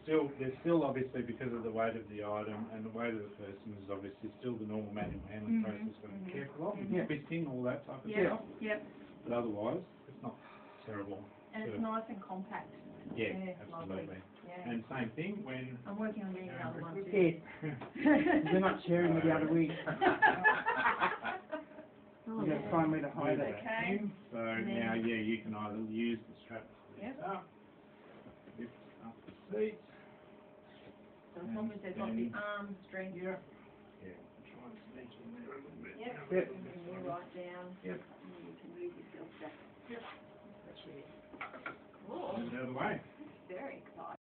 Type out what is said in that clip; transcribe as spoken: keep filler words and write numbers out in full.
still, there's still obviously, because of the weight of the item and the weight of the person, is obviously still the normal manual handling Mhm. process got to be careful of, Mhm. twisting, all that type of Yep, stuff. yep. But otherwise, it's not terrible. And it's to- nice and compact. Yeah, Yeah, absolutely. lovely. Yeah. And same thing when... I'm working on getting another one too. Yeah. We're not sharing with the other week. Oh, You gotta find where to hide it. Okay. So And then- now, yeah, you can either use the strap to lift Yep. up, lift up the seat. So as long as they've got the arm strength. Yeah. Yeah, try and sneak in there a little bit. Yep. Yep. And then you right down. Yep. And you can move yourself back. Yep. That's it. Cool. Move it out of the way. Very